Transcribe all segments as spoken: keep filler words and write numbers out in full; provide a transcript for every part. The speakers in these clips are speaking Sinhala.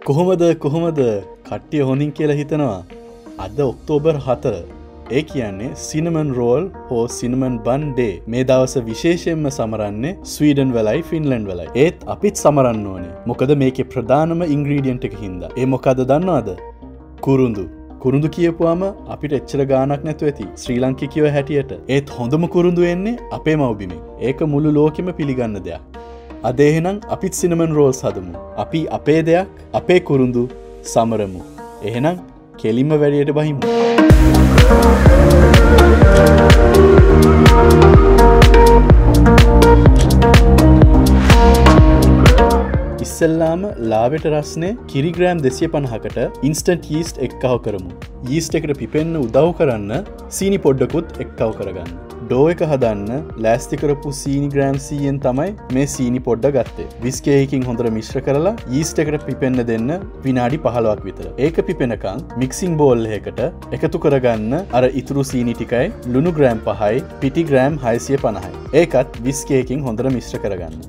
කොහොමද කොහොමද කට්ටිය හොඳින් කියලා හිතනවා. අද ඔක්තෝබර් හතර. ඒ කියන්නේ සිනමන් රෝල් හෝ සිනමන් බන් ඩේ. මේ දවස විශේෂයෙන්ම සමරන්නේ ස්වීඩන් වලයි ෆින්ලන්ඩ් වලයි. ඒත් අපිත් සමරන්න ඕනේ. මොකද මේකේ ප්‍රධානම ඉන්ග්‍රීඩියන්ට් එක හින්දා. ඒ මොකද්ද දන්නවද? කුරුඳු. කුරුඳු කියපුවාම අපිට එච්චර ගාණක් නැතුව ඇති ශ්‍රී ලාංකිකයව හැටියට. ඒත් හොඳම කුරුඳු එන්නේ අපේ මව්බිමේ. ඒක මුළු ලෝකෙම පිළිගන්න දෙයක්. අද එහෙනම් අපිත් සිනමන් රෝල්ස් හදමු. අපි අපේ දෙයක් අපේ කුරුඳු සමරමු. එහෙනම් කෙලින්ම වැඩේට බහිමු. ඉස්සෙල්ලාම ලාවෙට රස්නේ කිරිග්‍රෑම් දෙසිය පනහකට ඉන්ස්ටන්ට් යීස්ට් එක්කව කරමු. යීස්ට් එකට පිපෙන්න උදව් කරන්න සීනි පොඩ්ඩකුත් එක්කව කරගන්න. ඩෝ එක හදන්න ලෑස්ති කරපු සීනි ග්‍රෑම් සීයෙන් තමයි මේ සීනි පොඩ්ඩ ගත්තේ. විස්කේයකින් හොඳට මිශ්‍ර කරලා යීස්ට් එකට පිපෙන්න දෙන්න විනාඩි පහළොවක් විතර. ඒක පිපෙනකන් මික්සිං බෝල් එකකට එකතු කරගන්න අර ඉතුරු සීනි ටිකයි ලුණු ග්‍රෑම් පහයි පිටි ග්‍රෑම් හයසිය පනහයි. ඒකත් විස්කේයකින් හොඳට මිශ්‍ර කරගන්න.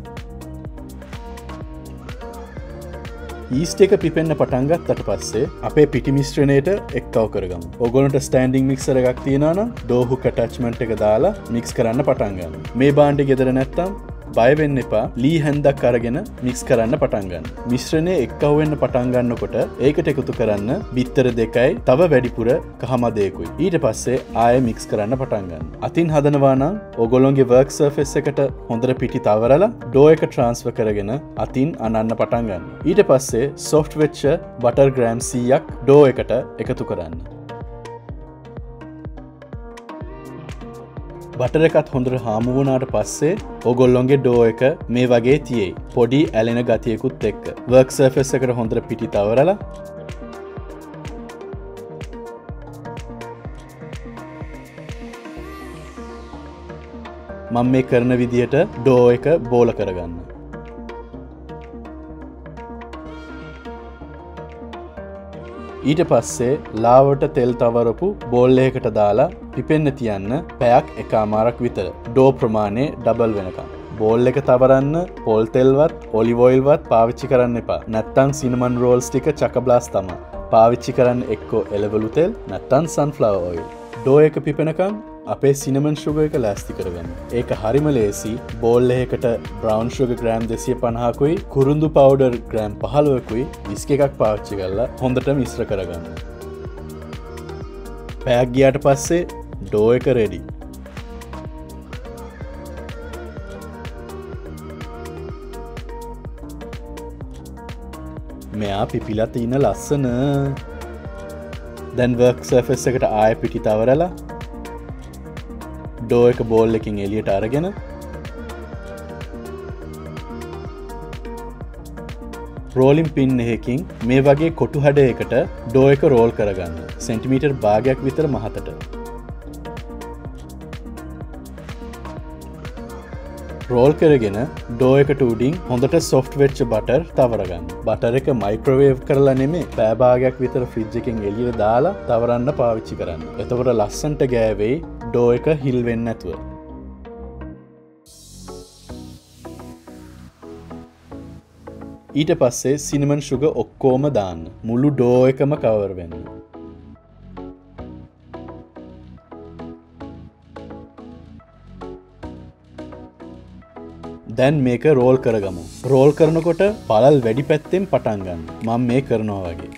ඊස්ට් එක පිපෙන්න පටන් ගත්තට පස්සේ අපේ පිටි මිශ්‍රණයට එක්කව කරගමු. ඔයගොල්ලන්ට ස්ටෑන්ඩින් මික්සර් එකක් තියෙනවා නම් ඩෝ හුක් ඇටැච්මන්ට් එක දාලා මික්ස් කරන්න පටන් ගන්න. මේ භාණ්ඩේ ගෙදර නැත්තම් බය වෙන්න එපා. ලී හැන්දක් අරගෙන මික්ස් කරන්න පටන් ගන්න. මිශ්‍රණය එක්කව වෙන්න පටන් ගන්නකොට ඒකට එකතු කරන්න බිත්තර දෙකයි තව වැඩිපුර කහමදේකුයි. ඊට පස්සේ ආයෙ මික්ස් කරන්න පටන් ගන්න. අතින් හදනවා නම් ඔයගොල්ලෝගේ වර්ක් සර්ෆේස් එකට හොඳට පිටි තවරලා ඩෝ එක ට්‍රාන්ස්ෆර් කරගෙන අතින් අනන්න පටන් ගන්න. ඊට පස්සේ සොෆ්ට් වෙච්ච බටර් ග්‍රෑම් සීයක් ඩෝ එකට එකතු කරන්න. බටර් එකත් හොඳට හාමු වුණාට පස්සේ ඔයගොල්ලොන්ගේ ඩෝ එක මේ වගේ තියෙයි. පොඩි ඇලෙන ගතියකුත් එක්ක. වර්ක් සර්ෆේස් එකට හොඳට පිටි තවරලා මම මේ කරන විදිහට ඩෝ එක බෝල කරගන්න. ඊට පස්සේ ලාවට තෙල් තවරපු බෝල් එකකට දාලා පිපෙන්න තියන්න පැයක් එකමාරක් විතර. ඩෝ ප්‍රමාණය ඩබල් වෙනකම්. බෝල් එක තවරන්න පොල් තෙල්වත් ඔලිව් ඔයිල්වත් පාවිච්චි කරන්න එපා. නැත්තම් සිනමන් රෝල්ස් ටික චකබ්ලාස් තමයි. පාවිච්චි කරන්න එක්කෝ එළවලු තෙල් නැත්තම් සන්ෆ්ලවර් ඔයිල්. ඩෝ එක පිපෙනකම් අපේ සිනමන් ෂුගර් එක ලෑස්ති කරගන්න. ඒක හරිම ලේසි. බෝල් එකකට බ්‍රවුන් ෂුගර් ග්‍රෑම් දෙසිය පනහකුයි කුරුඳු පවුඩර් ග්‍රෑම් පහළොවකුයි විස්කි එකක් පාවිච්චි කරලා හොඳට මිශ්‍ර කරගන්න. පැයක් ගියාට පස්සේ ඩෝ එක රෙඩි. මෙයා පිපිලා තියෙන ලස්සන. දැන් වර්ක් සර්ෆේස් එකට ආයෙ පිටි තවරලා ඩෝ එක බෝල් එකකින් එළියට අරගෙන රෝලින් පින් එකකින් මේ වගේ කොටු හැඩයකට ඩෝ එක රෝල් කරගන්න. සෙන්ටිමීටර් භාගයක් විතර මහතට. රෝල් කරගෙන ඩෝ එකට උඩින් හොඳට සොෆ්ට් වෙච්ච බටර් තවරගන්න. බටර් එක මයික්‍රෝවේව් කරලා නෙමෙයි පැය භාගයක් විතර ෆ්‍රිජ් එකෙන් එළියට දාලා තවරන්න පාවිච්චි කරන්න. එතකොට ලස්සන්ට ගෑවෙයි ඩෝ එක හිල් වෙන්නේ නැතුව. ඊට පස්සේ සිනමන් ෂුගර් ඔක්කොම දාන්න. මුළු ඩෝ එකම කවර් වෙන්න. දැන් මේක රෝල් කරගමු. රෝල් කරනකොට පළල් වැඩි පැත්තෙන් පටන් ගන්න. මම මේ කරනවා වගේ.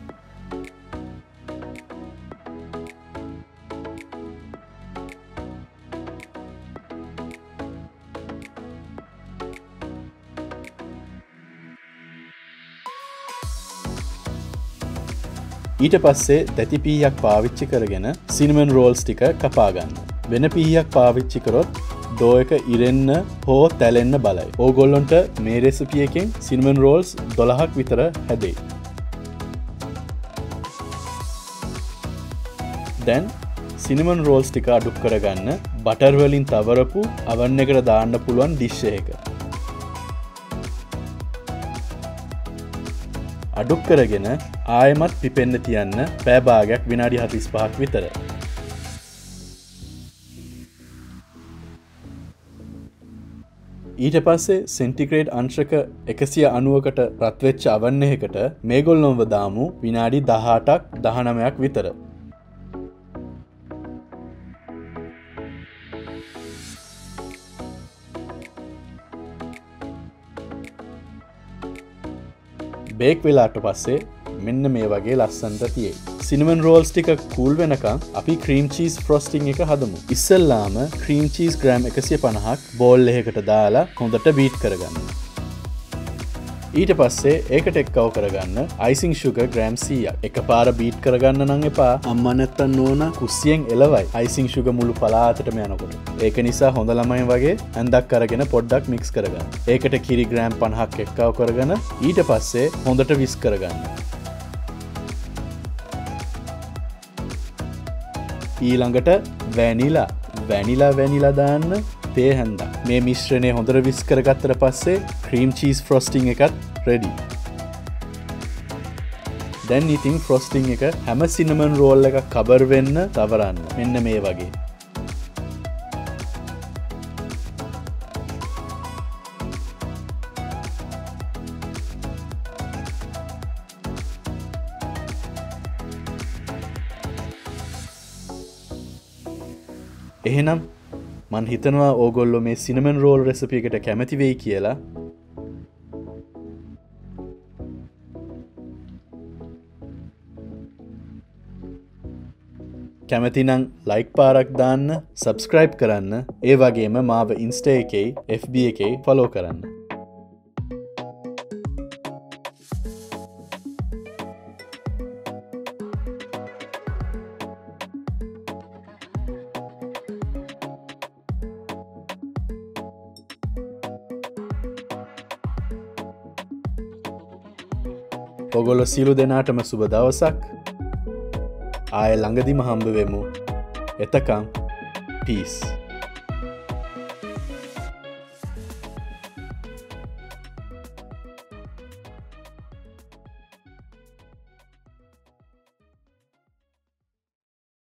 ඊට පස්සේ දැති පීයක් පාවිච්චි කරගෙන සිනමන් රෝල්ස් ටික කපා ගන්න. වෙන පීයක් පාවිච්චි කරොත් ඩෝ එක ඉරෙන්න හෝ තැලෙන්න බලයි. ඕගොල්ලොන්ට මේ රෙසිපි එකෙන් සිනමන් රෝල්ස් දොළහක් විතර හැදෙයි. දැන් සිනමන් රෝල්ස් ටික අඩු කරගන්න බටර් වලින් තවරපු අවන් එකට දාන්න පුළුවන් ඩිෂ් එක. අඩු කරගෙන ආයෙමත් පිපෙන්න තියන්න පැය භාගයක් විනාඩි හතළිස් පහක් විතර. ඊට පස්සේ සෙන්ටිග්‍රේඩ් අංශක එකසිය අනූවකට රත්වෙච්ච අවන් එකකට මේගොල්ලොන්ව දාමු විනාඩි දහඅටක් දහනවයක් විතර. බේක් වෙලාට පස්සේ මෙන්න මේ වගේ ලස්සනට තියෙයි. සිනමන් රෝල්ස් ටික කූල් වෙනකම් අපි ක්‍රීම් චීස් ෆ්‍රොස්ටිං එක හදමු. ඉස්සෙල්ලාම ක්‍රීම් චීස් ග්‍රෑම් එකසිය පනහක් බෝල් එකකට දාලා හොඳට බීට් කරගන්න. ඊට පස්සේ ඒකට එක්කව කරගන්න අයිසිං ෂුගර් ග්‍රෑම් සීයක්. එකපාර බීට් කරගන්න නම් එපා. අම්මා නැත්තම් නෝනා කුස්සියෙන් එලවයි අයිසිං ෂුගර් මුළු පලාතටම යනකොට. ඒක නිසා හොඳ ළමයි වගේ ඇඳක් අරගෙන පොඩ්ඩක් මික්ස් කරගන්න. ඒකට කිරි ග්‍රෑම් පනහක් එක්කව කරගෙන ඊට පස්සේ හොඳට විස් කරගන්න. ඊළඟට වැනිලා වැනිලා වැනිලා දාන්න තේ හැන්දා. මේ මිශ්‍රණය හොඳට විස් කරගත්තට පස්සේ ක්‍රීම් චීස් ෆ්‍රොස්ටිං එකත් රෙඩි. දැන් ඉතින් ෆ්‍රොස්ටිං එක හැම සිනමන් රෝල් එකක් කවර් වෙන්න තවරන්න. මෙන්න මේ වගේ. එහෙනම් මන් හිතනවා ඕගොල්ලෝ මේ සිනමන් රෝල් රෙසිපි එකට කැමති වෙයි කියලා. කැමති නම් ලයික් පාරක් දාන්න, සබ්ස්ක්‍රයිබ් කරන්න, ඒ වගේම මාව ඉන්ස්ටා එකේ එෆ් බී එකේ ෆලෝ කරන්න. ඔගොල්ලෝ සියලු දෙනාටම සුබ දවසක්. ආයෙ ළඟදිම හම්බ වෙමු. එතකම් පීස්.